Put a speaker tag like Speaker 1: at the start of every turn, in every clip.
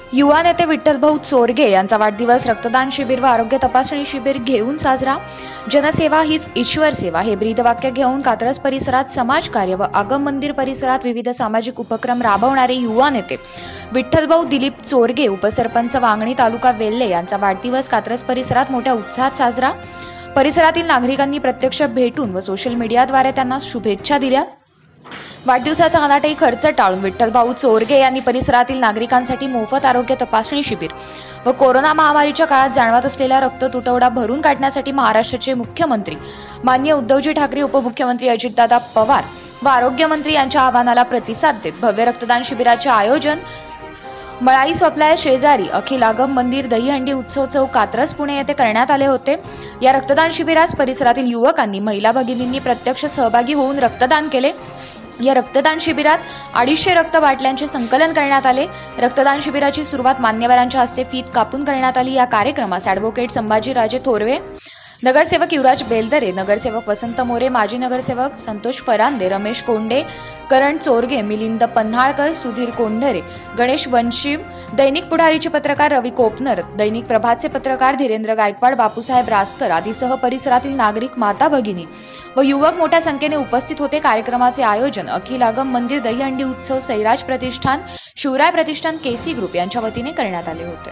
Speaker 1: युवा नेते विठ्ठलभाऊ चोरगे यांचा वाढदिवस रक्तदान शिबिर व आरोग्य तपासणी शिबिर घेऊन साजरा। जनसेवा हीच ईश्वर सेवा हे ब्रीदवाक्य घेऊन कात्रज परिसरात समाजकार्य व आगम मंदिर परिसरात विविध सामाजिक उपक्रम राबवणारे युवा नेते विठ्ठलभाऊ दिलीप चोरगे उपसरपंच वांगणी तालुका वेल्हे यांचा वाढदिवस कात्रज परिसरात मोठ्या उत्साहात साजरा। परिसरातील नागरिकांनी प्रत्यक्ष भेटून व सोशल मीडियाद्वारे त्यांना शुभेच्छा दिल्या। वाढदिवसाचा अनाठायी खर्च टाळून विठ्ठलभाऊ चोरगे यांनी परिसरातील नागरिकांसाठी मोफत आरोग्य तपासणी शिबिर व कोरोना महामारीच्या काळात जाणवत असलेला रक्त तुटवडा भरून काढण्यासाठी महाराष्ट्राचे मुख्यमंत्री माननीय उद्धवजी ठाकरे, उपमुख्यमंत्री अजितदादा पवार व आरोग्यमंत्री यांच्या आवाहनाला प्रतिसाद देत भव्य रक्तदान शिबिराचे आयोजन मळाई स्वप्नालय शेजारी अखिल आगम मंदिर दहीहंडी उत्सव चौक कात्रज पुणे येथे करण्यात आले होते। या रक्तदान शिबिरास परिसरातील युवकांनी महिला भगिनींनी प्रत्यक्ष सहभागी होऊन रक्तदान केले। या रक्तदान शिबिरात 250 रक्त बाटल्यांचे संकलन करण्यात आले। रक्तदान शिबिराची सुरुवात मान्यवरांच्या हस्ते फीत कापून करण्यात आली। या कार्यक्रमास ॲडव्होकेट संभाजीराजे थोरवे, नगरसेवक युवराज बेलदरे, नगरसेवक वसंत मोरे, माजी नगरसेवक संतोष फरांदे, रमेश कोंडे, करण चोरगे, मिलिंद पन्हाळकर, सुधीर कोंढरे, गणेश वंशीव, दैनिक पुढारीचे पत्रकार रवी कोपनर, दैनिक प्रभातचे पत्रकार धीरेंद्र गायकवाड, बापूसाहेब रासकर आदीसह परिसरातील नागरिक, माता भगिनी व युवक मोठ्या संख्येने उपस्थित होते। कार्यक्रमाचे आयोजन अखिल आगम मंदिर दहीहंडी उत्सव, सैराज प्रतिष्ठान, शिवराय प्रतिष्ठान, केसी ग्रुप यांच्या वतीने करण्यात आले होते।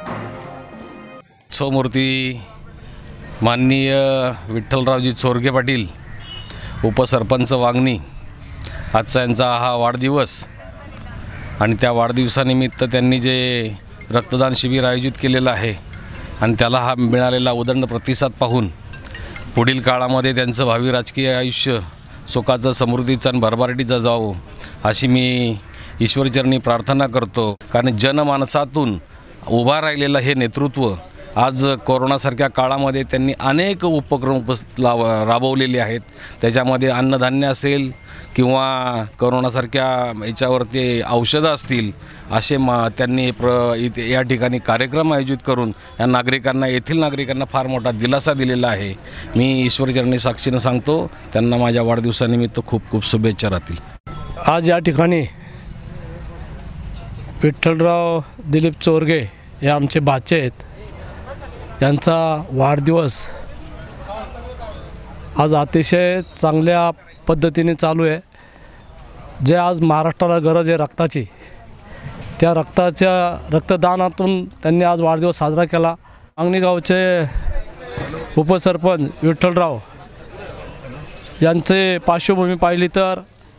Speaker 2: उत्सवमूर्ती माननीय विठ्ठलरावजी चोरगे पाटील उपसरपंच वांगणी आजचा यांचा हा वाढदिवस आणि त्या वाढदिवसानिमित्त त्यांनी जे रक्तदान शिबिर आयोजित केलेलं आहे आणि त्याला हा मिळालेला उदंड प्रतिसाद पाहून पुढील काळामध्ये त्यांचं भावी राजकीय आयुष्य सुखाचं, समृद्धीचं आणि भरभराटीचं जावं अशी मी ईश्वरचरणी प्रार्थना करतो। कारण जनमानसातून उभा राहिलेलं हे नेतृत्व आज कोरोनासारख्या काळामध्ये त्यांनी अनेक उपक्रम राबवलेले आहेत। त्याच्यामध्ये अन्नधान्य असेल किंवा कोरोनासारख्या याच्यावरती औषधं असतील असे त्यांनी या ठिकाणी कार्यक्रम आयोजित करून या नागरिकांना, येथील नागरिकांना फार मोठा दिलासा दिलेला आहे। मी ईश्वरचरणी साक्षीनं सांगतो त्यांना माझ्या वाढदिवसानिमित्त खूप खूप शुभेच्छा राहतील।
Speaker 3: आज या ठिकाणी विठ्ठलराव दिलीप चोरगे हे आमचे बाचे आहेत, यांचा वाढदिवस आज अतिशय चांगल्या पद्धतीने चालू आहे। जे आज महाराष्ट्राला गरज आहे रक्ताची, त्या रक्तदानातून त्यांनी आज वाढदिवस साजरा केला। वांगणी गावचे उपसरपंच विठ्ठलराव यांचे पार्श्वभूमी पाहिली तर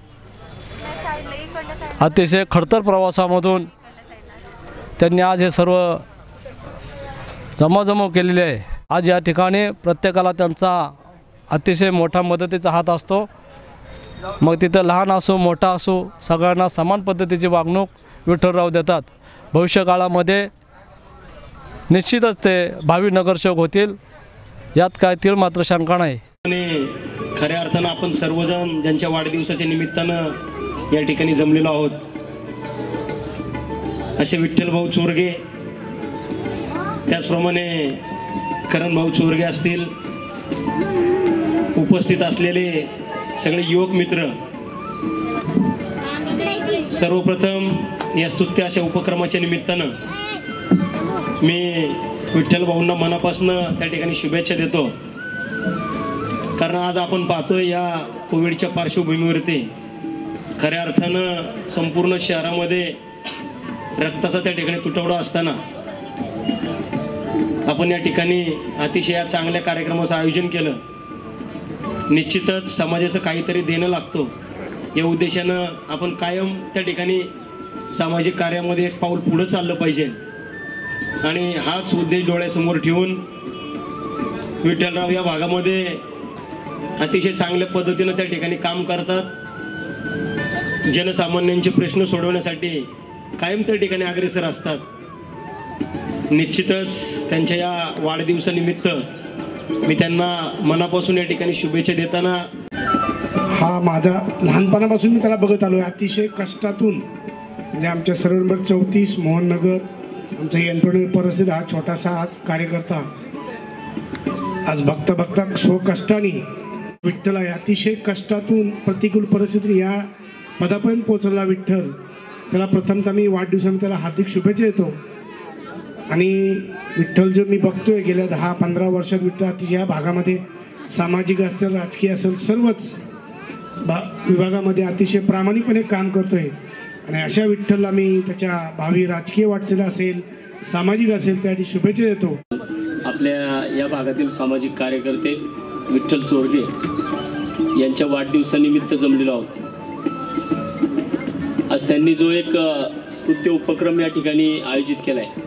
Speaker 3: अतिशय खडतर प्रवासामधून त्यांनी आज हे सर्व जमाजमव केलेले आहे। आज या ठिकाणी प्रत्येकाला त्यांचा अतिशय मोठा मदतीचा हात असतो। मग तिथं लहान असो मोठा असो सगळ्यांना समान पद्धतीची वागणूक विठ्ठलराव देतात। भविष्यकाळामध्ये निश्चितच ते भावी नगरसेवक होतील, यात काय तीळ मात्र शंका नाही।
Speaker 4: खऱ्या अर्थानं आपण सर्वजण ज्यांच्या वाढदिवसाच्या निमित्तानं या ठिकाणी जमलेलो आहोत असे विठ्ठलभाऊ चोरगे, त्याचप्रमाणे करणभाऊ चोरगे असतील, उपस्थित असलेले सगळे युवक मित्र, सर्वप्रथम या स्तुत्य अशा उपक्रमाच्या निमित्तानं मी विठ्ठलभाऊंना मनापासून त्या ठिकाणी शुभेच्छा देतो। कारण आज आपण पाहतोय या कोविडच्या पार्श्वभूमीवरती खऱ्या अर्थानं संपूर्ण शहरामध्ये रक्ताचा त्या ठिकाणी तुटवडा असताना आपण या ठिकाणी अतिशय चांगल्या कार्यक्रमाचं आयोजन केलं। निश्चितच समाजाचं काहीतरी देणं लागतो या उद्देशानं आपण कायम त्या ठिकाणी सामाजिक कार्यामध्ये एक पाऊल पुढे चाललं पाहिजे आणि हाच उद्देश डोळ्यासमोर ठेवून विठ्ठलराव या भागामध्ये अतिशय चांगल्या पद्धतीनं त्या ठिकाणी काम करतात। जनसामान्यांचे प्रश्न सोडवण्यासाठी कायम त्या ठिकाणी अग्रेसर असतात। निश्चितच त्यांच्या या वाढदिवसानिमित्त मी त्यांना मनापासून या ठिकाणी शुभेच्छा देताना,
Speaker 5: हा माझा लहानपणापासून मी त्याला बघत आलो आहे। अतिशय कष्टातून म्हणजे आमच्या सर्व नंबर 34 मोहननगर आमचा यंत्रणा परिस्थिती हा छोटासा आज कार्यकर्ता आज बघता बघता स्वकष्टाने विठ्ठल आहे। अतिशय कष्टातून प्रतिकूल परिस्थितीने या पदापर्यंत पोहोचला विठ्ठल, त्याला प्रथमतः मी वाढदिवसाने त्याला हार्दिक शुभेच्छा देतो। आणि विठ्ठल जो मी बघतोय गेल्या 10-15 वर्षात विठ्ठल अतिशय या भागामध्ये सामाजिक असेल, राजकीय असेल, सर्वच विभागामध्ये अतिशय प्रामाणिकपणे काम करतोय. आणि अशा विठ्ठलला मी त्याच्या भावी राजकीय वाटचाल असेल, सामाजिक असेल त्यासाठी शुभेच्छा देतो.
Speaker 4: आपल्या या भागातील सामाजिक कार्यकर्ते विठ्ठल चोरगे यांच्या वाढदिवसानिमित्त जमलेलो आहोत. आज त्यांनी जो एक स्तुत्य उपक्रम या ठिकाणी आयोजित केला आहे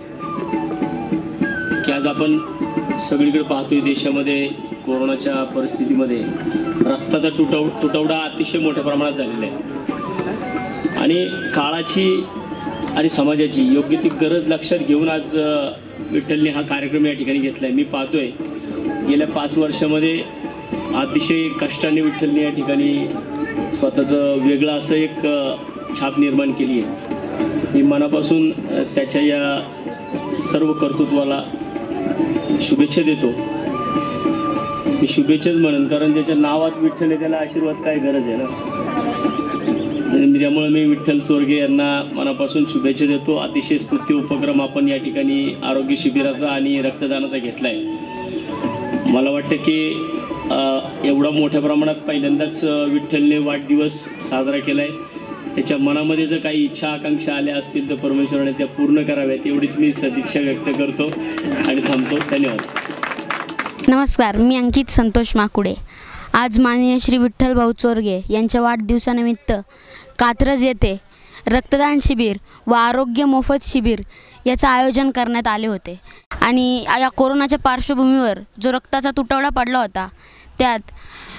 Speaker 4: की आज आपण सगळीकडे पाहतोय देशामध्ये कोरोनाच्या परिस्थितीमध्ये रक्ताचा तुटवडा अतिशय मोठ्या प्रमाणात झालेला आहे आणि काळाची आणि समाजाची योग्य ती गरज लक्षात घेऊन आज विठ्ठलने हा कार्यक्रम या ठिकाणी घेतला आहे. मी पाहतोय गेल्या 5 वर्षामध्ये अतिशय कष्टाने विठ्ठलने या ठिकाणी स्वतःचं वेगळं असं एक छाप निर्माण केली आहे. मी मनापासून त्याच्या या सर्व कर्तृत्वाला शुभेच्छा देतो. मी शुभेच्छाच म्हणेन, कारण ज्याच्या नावात विठ्ठल आहे त्याला आशीर्वाद काय गरज आहे ना. त्यामुळे मी विठ्ठल चोरगे यांना मनापासून शुभेच्छा देतो. अतिशय स्तुत्य उपक्रम आपण या ठिकाणी आरोग्य शिबिराचा आणि रक्तदानाचा घेतला आहे. मला वाटतं की एवढा मोठ्या प्रमाणात पहिल्यांदाच विठ्ठलने वाढदिवस साजरा केला आहे. त्याच्या मनामध्ये जर काही इच्छा आकांक्षा आल्या असतील तर परमेश्वराने त्या पूर्ण कराव्यात एवढीच मी सदिच्छा व्यक्त करतो आणि थांबतो. धन्यवाद.
Speaker 6: नमस्कार, मी अंकित संतोष माकुडे. आज माननीय श्री विठ्ठल भाऊ चोरगे यांच्या वाढदिवसानिमित्त कात्रज येथे रक्तदान शिबिर व आरोग्य मोफत शिबिर याचं आयोजन करण्यात आले होते. आणि या कोरोनाच्या पार्श्वभूमीवर जो रक्ताचा तुटवडा पडला होता त्यात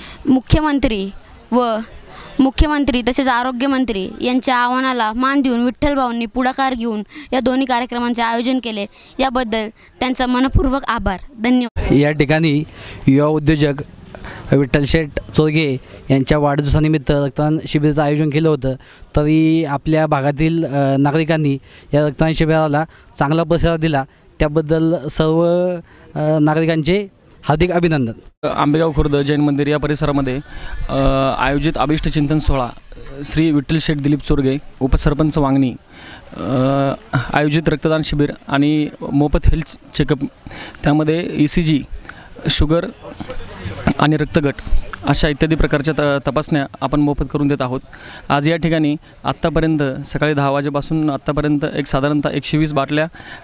Speaker 6: मुख्यमंत्री तसेच आरोग्यमंत्री यांच्या आव्हानाला मान देऊन विठ्ठल भाऊंनी पुढाकार घेऊन या दोन्ही कार्यक्रमांचे आयोजन केले. याबद्दल त्यांचा मनपूर्वक आभार. धन्यवाद.
Speaker 7: या ठिकाणी युवा उद्योजक विठ्ठल शेठ चोरगे यांच्या वाढदिवसानिमित्त रक्तदान शिबिराचं आयोजन केलं होतं. तरी आपल्या भागातील नागरिकांनी या रक्तदान शिबिराला चांगला प्रतिसाद दिला. त्याबद्दल सर्व नागरिकांचे हार्दिक अभिनंदन.
Speaker 8: आंबेगाव खुर्द जैन मंदिर या परिसरामध्ये आयोजित अभिष्ट चिंतन सोहळा श्री विठ्ठल शेठ दिलीप चोरगे उपसरपंच वांगणी आयोजित रक्तदान शिबिर आणि मोफत हेल्थ चेकअप, त्यामध्ये ECG, शुगर आणि रक्तगट अशा इत्यादी प्रकारच्या तपासण्या आपण मोफत करून देत आहोत. आज या ठिकाणी आत्तापर्यंत सकाळी 10 वाजेपासून आत्तापर्यंत साधारणतः 120 बाटल्या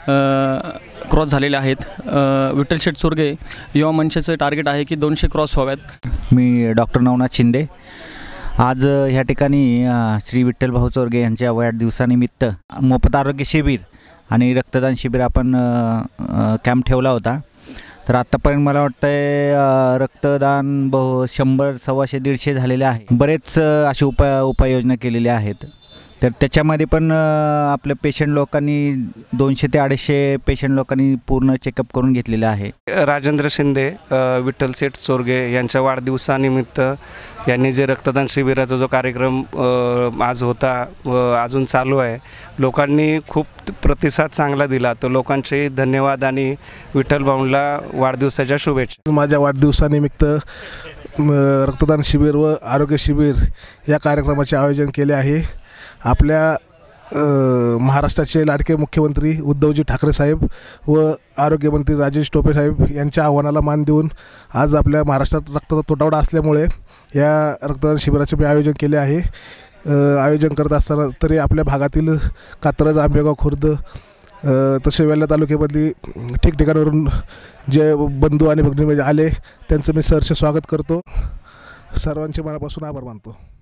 Speaker 8: क्रॉस झालेल्या आहेत. विठ्ठल शेठ चोरगे युवा मंचाचं टार्गेट आहे की 200 क्रॉस व्हाव्यात.
Speaker 9: मी डॉक्टर नवनाथ शिंदे. आज ह्या ठिकाणी श्री विठ्ठल भाऊ चोरगे यांच्या वाढदिवसानिमित्त मोफत आरोग्य शिबिर आणि रक्तदान शिबिर आपण कॅम्प ठेवला होता. तर आत्तापर्यंत मला वाटतं आहे रक्तदान 100, 125, 150 झालेले आहे. बरेच असे उपाययोजना केलेल्या आहेत. तर त्याच्यामध्ये पण आपल्या पेशंट लोकांनी 200 ते 250 पेशंट लोकांनी पूर्ण चेकअप करून घेतलेलं आहे.
Speaker 10: राजेंद्र शिंदे, विठ्ठल शेठ चोरगे यांच्या वाढदिवसानिमित्त यांनी जे रक्तदान शिबिराचा जो कार्यक्रम आज होता व अजून चालू आहे, लोकांनी खूप प्रतिसाद चांगला दिला. तो लोकांचे धन्यवाद आणि विठ्ठल भाऊंना वाढदिवसाच्या शुभेच्छा.
Speaker 5: माझ्या वाढदिवसानिमित्त रक्तदान शिबिर व आरोग्य शिबिर या कार्यक्रमाचे आयोजन केले आहे. आपल्या महाराष्ट्राचे लाडके मुख्यमंत्री उद्धवजी ठाकरे साहेब व आरोग्यमंत्री राजेश टोपे साहेब यांच्या आव्हानाला मान देऊन आज आपल्या महाराष्ट्रात रक्ताचा तुटवडा असल्यामुळे या रक्तदान शिबिराचे आयोजन केले आहे. आयोजन करत असताना तरी आपल्या भागातील कात्रज, आंबेगाव खुर्द तसे वेल्हा तालुक्यामधली ठिकठिकाणावरून जे बंधू आणि भगिनी आले त्यांचं मी सहर्ष स्वागत करतो. सर्वांचे मनापासून आभार मानतो.